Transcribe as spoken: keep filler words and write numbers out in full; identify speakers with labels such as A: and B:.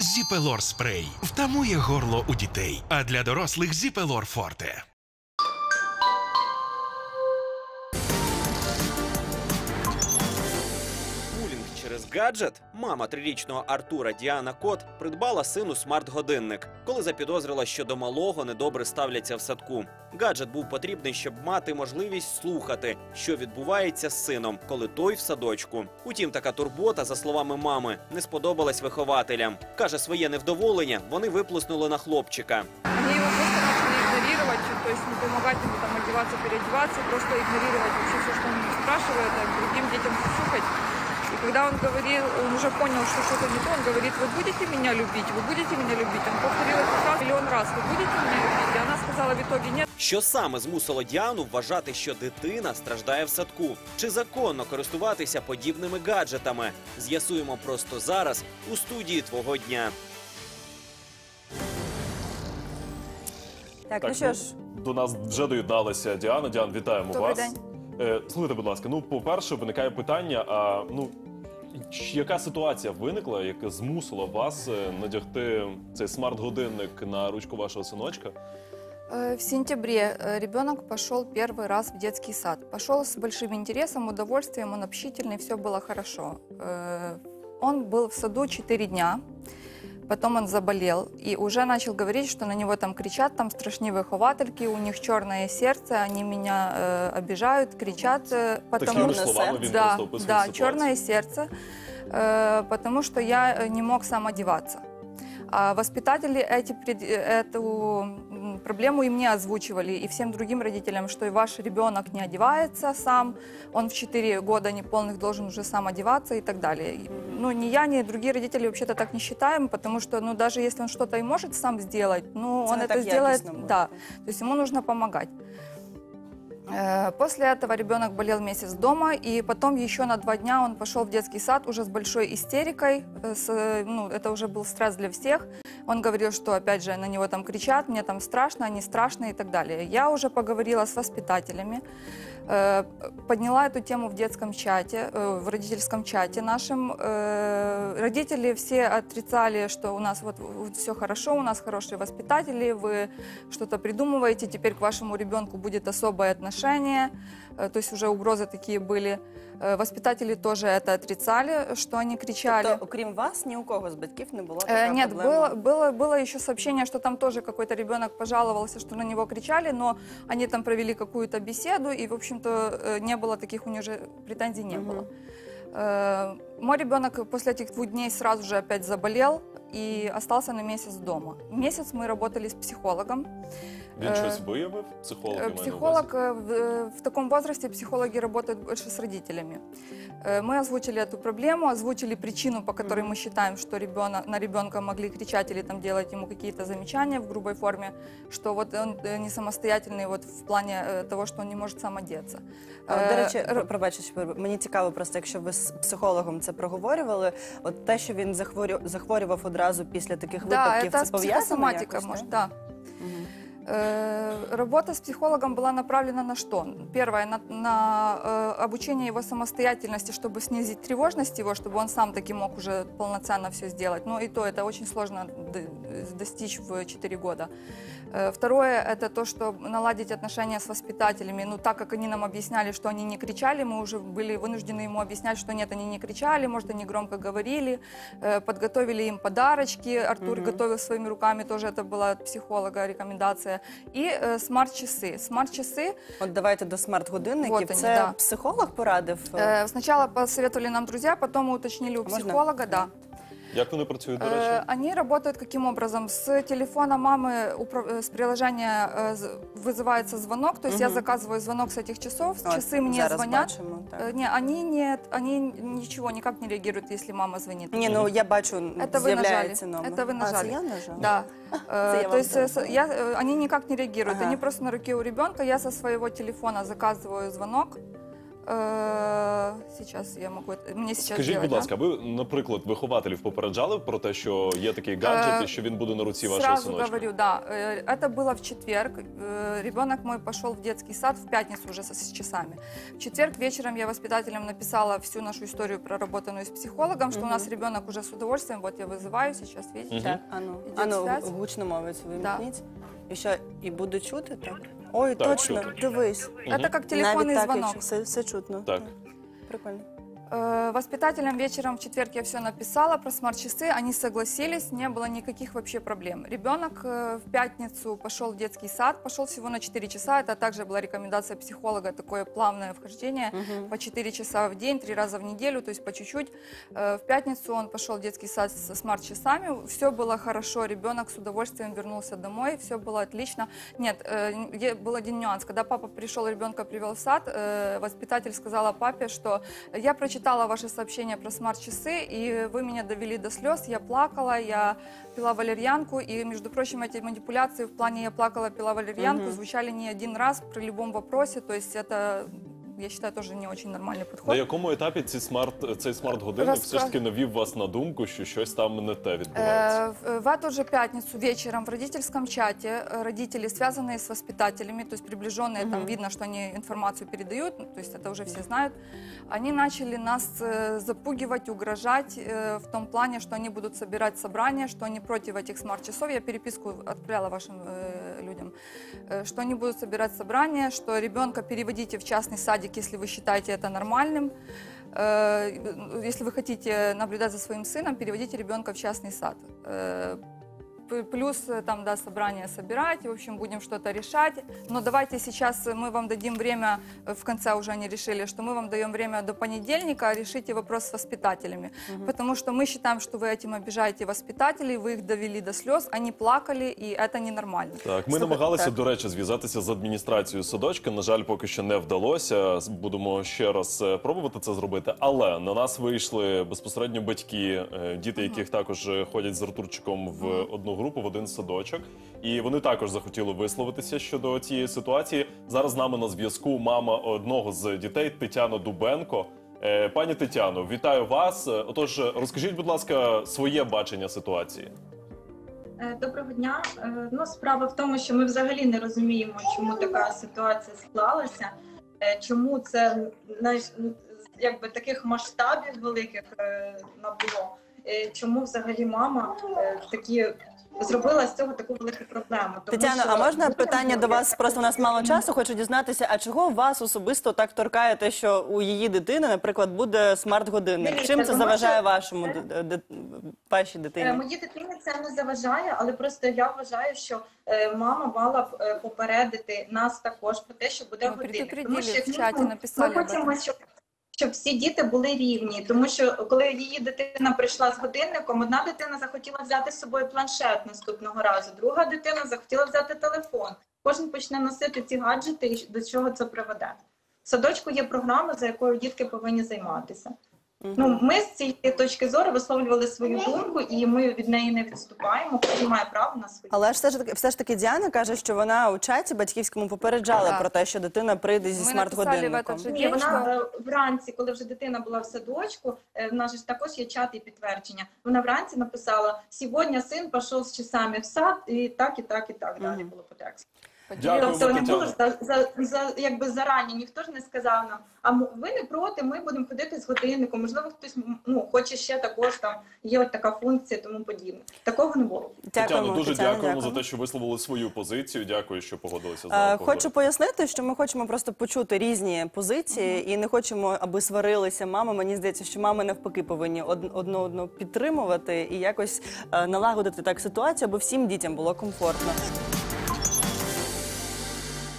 A: Зіпелор спрей втамує горло у дітей, а для дорослих Зіпелор Форте.
B: Через гаджет мама трирічного Артура Діана Кот придбала сину смарт-годинник, коли запідозрила, що до малого недобре ставляться в садку. Гаджет був потрібний, щоб мати можливість слухати, що відбувається з сином, коли той в садочку. Утім, така турбота, за словами мами, не сподобалась вихователям. Каже, своє невдоволення вони виплеснули на хлопчика.
C: Вони його просто почали ігнорувати, тобто не допомагати йому там одягатися, переодягатися, просто ігнорувати все, що він спрашиває, так, другим дітям слухати. И когда он говорил, он уже понял, что что-то не то, он говорит: вы будете меня любить, вы будете меня любить. Он повторил эту фразу миллион раз: вы будете меня любить? И она сказала в итоге нет.
B: Що саме змусило Діану вважати, що дитина страждає в садку? Чи законно користуватися подібними гаджетами? З'ясуємо просто зараз у студії «Твого дня».
D: Так,
E: Так,
D: ну що ж,
E: до нас вже доєдналася Діана. Діан, вітаємо
C: Добрий
E: вас.
C: день.
E: Е, слухайте, будь ласка, ну, по-перше, виникає питання, а, ну, ч- яка ситуація виникла, яка змусила вас е, надягти цей смарт-годинник на ручку вашого синочка?
C: Э, В сентябре э, ребенок пошел первый раз в детский сад. Пошел с большим интересом, удовольствием, он общительный, все было хорошо. Э, Он был в саду четыре дня. Потом он заболел и уже начал говорить, что на него там кричат, там страшні виховательки, у них черное сердце, они меня э, обижают, кричат. Э, потому...
E: Такими
D: что-
E: словами він
C: Да,
E: просто описує
C: да,
E: ситуацію.
C: черное сердце, э, потому что я э, не мог сам одеваться. А воспитатели эти, пред- эту м, проблему и мне озвучивали, и всем другим родителям, что и ваш ребенок не одевается сам, он в четыре года неполных должен уже сам одеваться и так далее. И, Ну, ни я, ни другие родители вообще-то так не считаем, потому что, ну, даже если он что-то и может сам сделать, ну,
D: Це
C: он
D: не
C: это
D: так
C: сделает,
D: якісно буде.
C: да, то есть ему нужно помогать. Э, После этого ребенок болел месяц дома, и потом еще на два дня он пошел в детский сад уже с большой истерикой. э, с, э, ну, это уже был стресс для всех. Он говорил, что опять же на него там кричат, мне там страшно, они страшные и так далее. Я уже поговорила с воспитателями, э, подняла эту тему в детском чате, э, в родительском чате нашем. Э, Родители все отрицали, что у нас вот, вот все хорошо, у нас хорошие воспитатели, вы что-то придумываете, теперь к вашему ребенку будет особое отношение. Э, То есть уже угрозы такие были. Э, Воспитатели тоже это отрицали, что они кричали.
D: тобто, окрім вас, ні у кого з батьків не було
C: Э,
D: така
C: Нет,
D: проблема?
C: было, было, было еще сообщение, что там тоже какой-то ребенок пожаловался, что на него кричали, но они там провели какую-то беседу, и, в общем-то, э, не было таких, у них же претензий не было. Э, Мой ребенок после этих двух дней сразу же опять заболел и остался на месяц дома. Месяц мы работали с психологом.
E: Він
C: Е,
E: щось виявив? Психолог? я
C: Э,
E: маю на
C: Психолог,
E: увазі.
C: э, в, э, в таком возрасте психологи работают больше с родителями. Э, Мы озвучили эту проблему, озвучили причину, по которой мы считаем, что ребенок, на ребенка могли кричать или там делать ему какие-то замечания в грубой форме, что вот он э, не самостоятельный вот в плане э, того, что он не может сам одеться.
D: А,
C: Э,
D: До речі,
C: р-
D: про- пробачте, що перебив- мені цікаво просто, якщо ви з психологом це проговорювали, от те, що він захворю- захворював одразу після таких
C: Да,
D: випадків,
C: это
D: це пов'язано
C: психосоматика,
D: якось,
C: может,
D: так?
C: да.
D: Мгм.
C: Э, Работа с психологом была направлена на что? Первое, на, на э, обучение его самостоятельности, чтобы снизить тревожность его, чтобы он сам таки мог уже полноценно все сделать. Но и то это очень сложно д- достичь в четыре года. Э, Второе, это то, что наладить отношения с воспитателями. Ну, так как они нам объясняли, что они не кричали, мы уже были вынуждены ему объяснять, что нет, они не кричали, может, они громко говорили. Э, Подготовили им подарочки. Артур
D: Мгм.
C: готовил своими руками, тоже это была от психолога рекомендация. И э, смарт-часы. Смарт-часы
D: От давайте до смарт-годинників.
C: Вот вони,
D: Це
C: да.
D: психолог порадив?
C: э, сначала посоветовали нам друзья, потом мы уточнили у
D: Можно?
C: психолога, да.
E: Як вони працюють, до речі?
C: Э, Они работают каким образом? С телефона мамы, упра- э, с приложения э, з- вызывается звонок, то есть я
D: Мгм.
C: заказываю звонок с этих часов,
D: От,
C: часы мне
D: зараз
C: звонят.
D: бачимо, так.
C: Э, Не, они нет, они ничего, никак не реагируют, если мама звонит.
D: Ні, ну я бачу,
C: Это вы
D: з'являється
C: нажали.
D: номер.
C: Это вы
D: А, це
C: нажали.
D: я нажала?
C: Да.
D: Это я
C: Э, То
D: вам
C: есть э,
D: дала.
C: с- я, э, они никак не реагируют.
D: Ага.
C: Они просто на руке у ребенка. Я со своего телефона заказываю звонок. Э, Сейчас я могу... это- Мне сейчас
E: Скажіть,
C: делать,
E: будь
C: да?
E: ласка, ви, наприклад, вихователів попереджали про те, що є такий гаджет
C: Е,
E: і що він буде на руці вашого
C: Сразу
E: синочка?
C: говорю, да. Э, Это было в четверг. Э, Ребенок мой пошел в детский сад в пятницу уже со- с часами. В четверг вечером я воспитателям написала всю нашу историю, проработанную с психологом, что у нас ребенок уже с удовольствием, вот я вызываю сейчас, видите?
E: Мгм.
D: Так, ану,
C: Іде
D: ану,
C: связь?
D: гучномовець
C: Да.
D: вимкніть. І що, і буде чути, так? Ой,
E: Так,
D: точно,
E: чути.
D: дивись.
C: Это как телефонный
D: Навіть так,
C: звонок.
D: якщо все, все чутно.
E: Так.
D: Прикольно.
C: Э, Воспитателям вечером в четверг я все написала про смарт-часы, они согласились, не было никаких вообще проблем. Ребенок э, в пятницу пошел в детский сад, пошел всего на четыре часа, это также была рекомендация психолога, такое плавное вхождение
D: Мгм.
C: по четыре часа в день, три раза в неделю, то есть по чуть-чуть. Э, В пятницу он пошел в детский сад со смарт-часами, все было хорошо, ребенок с удовольствием вернулся домой, все было отлично. Нет, э, е- был один нюанс, когда папа пришел, ребенка привел в сад, э, воспитатель сказала папе, что я прочитала ваше сообщение про смарт-часы, и вы меня довели до слез, я плакала, я пила валерьянку, и, между прочим, эти манипуляции в плане «я плакала, пила валерьянку»
D: Мгм.
C: звучали не один раз при любом вопросе, то есть это, я считаю, тоже не очень нормальный
E: На
C: подход.
E: якому етапі ці смарт, цей смарт-годинник
C: Розка-
E: все ж таки навів вас на думку, що щось там не те відбувається?
C: Э, В в эту же пятницу вечером в родительском чате э, родители, связанные с воспитателями, то есть приближенные, там
D: Мгм.
C: видно, что они информацию передают, ну, то есть это уже все знают, они начали нас э, запугивать, угрожать э, в том плане, что они будут собирать собрания, что они против этих смарт-часов. Я переписку отправляла вашим э, людям, э, что они будут собирать собрания, что ребенка переводите в частный садик, если вы считаете это нормальным. Э, Если вы хотите наблюдать за своим сыном, переводите ребенка в частный сад. Э, п- Плюс э, там, да, собрание собирать, в общем, будем что-то решать. Но давайте сейчас мы вам дадим время, э, в конце уже они решили, что мы вам даем время до понедельника, решите вопрос с воспитателями. Потому что мы считаем, что вы этим обижаете воспитателей, вы их довели до слез, они плакали, и это ненормально.
E: Так, ми
D: Слухай,
E: намагалися,
D: так.
E: до речі, зв'язатися з адміністрацією садочка. На жаль, поки що не вдалося. Будемо ще раз е, пробувати це зробити. Але на нас вийшли безпосередньо батьки, е, діти, яких також е, ходять з Артурчиком в одну групу, в один садочок. І вони також захотіли висловитися щодо цієї ситуації. Зараз з нами на зв'язку мама одного з дітей Тетяна Дубенко. Е, Пані Тетяно, вітаю вас. Е, Отож, розкажіть, будь ласка, своє бачення ситуації.
F: Е, Доброго дня. Е, Ну, справа в тому, що ми взагалі не розуміємо, чому така ситуація склалася, е, чому це знаєш, ну, якби таких масштабів великих е, набуло, е, чому взагалі мама е, такі зробила з цього таку велику проблему. Тому
D: Тетяно,
F: що
D: а можна
F: дитина
D: питання до
F: буде-
D: вас? Просто у нас мало часу. Хочу дізнатися, а чого вас особисто так торкає те, що у її дитини, наприклад, буде смарт-годинник?
F: Дивіться,
D: Чим це
F: тому
D: заважає
F: що-
D: вашому д- д- д- вашій
F: Е,
D: дитині?
F: Моїй дитині це не заважає, але просто я вважаю, що е, мама мала б е, попередити нас також про те, що буде
C: Ми
F: годинник.
C: предупредили, в
F: ну,
C: чаті написали
F: ми
C: об
F: хочемо,
C: этом.
F: щоб, щоб всі діти були рівні. Тому що коли її дитина прийшла з годинником, одна дитина захотіла взяти з собою планшет наступного разу, друга дитина захотіла взяти телефон. Кожен почне носити ці гаджети, і до чого це приведе. В садочку є програма, за якою дітки повинні займатися. Ну, ми з цієї точки зору висловлювали свою думку, і ми від неї не відступаємо. Кожен має право на свою.
D: Але ж все ж таки, все ж таки Діана каже, що вона у чаті батьківському попереджала
C: Так.
D: про те, що дитина прийде зі
C: Ми написали
D: смарт-годинником.
C: в этот же
F: Ні,
C: день,
F: вона
C: що...
F: е, вранці, коли вже дитина була в садочку, е, в нас же ж також є чат і підтвердження. Вона вранці написала: "Сьогодні син пішов з часами в сад", і так, і так, і так далі
D: Мгм.
F: було по тексту.
E: Дякую,
F: Тобто не
E: Тетяно.
F: було за, за, за якби зарані, ніхто ж не сказав нам, а м- ви не проти, ми будемо ходити з годинником, можливо, хтось м, ну, хоче ще також, там є от така функція, тому подібне. Такого не було.
E: Тетяно,
D: Дякуємо,
E: дуже
D: Тетяно,
E: дякуємо за те, що висловили свою позицію. Дякую, що погодилися з
D: Е,
E: нами.
D: Хочу пояснити, що ми хочемо просто почути різні позиції і не хочемо, аби сварилися мами. Мені здається, що мами навпаки повинні од- одну одну підтримувати і якось е, налагодити так ситуацію, аби всім дітям було комфортно.